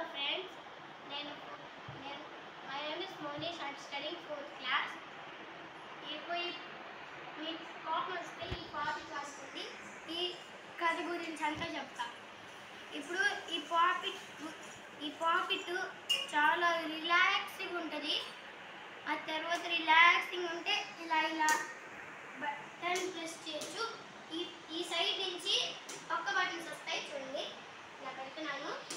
friends. నేను my name is Monish. I'm studying 4th class. ఇప్పుడు మీ కోపం వస్తే ఈ టాపిక్ రాసుకోండి. ఈ కథ గురించి అంతా చెప్తా. ఇప్పుడు ఈ పాపిట్ చాలా రిలాక్సింగ్ ఉంటుంది. ఆ తర్వాత రిలాక్సింగ్ ఉంటే ఇలా బటన్ ప్రెస్ చేయొచ్చు. ఈ సైడ్ నుంచి ఒక్క బటన్స్ వస్తాయి చూడండి. ఇలా పెడుతున్నాను.